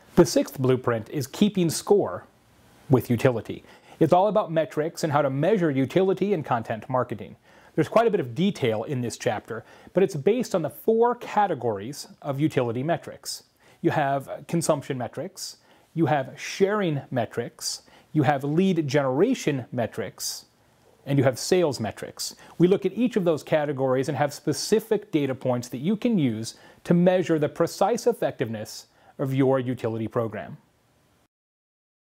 The sixth blueprint is keeping score with Youtility. It's all about metrics and how to measure utility in content marketing. There's quite a bit of detail in this chapter, but it's based on the 4 categories of utility metrics. You have consumption metrics, you have sharing metrics, you have lead generation metrics, and you have sales metrics. We look at each of those categories and have specific data points that you can use to measure the precise effectiveness of your utility program.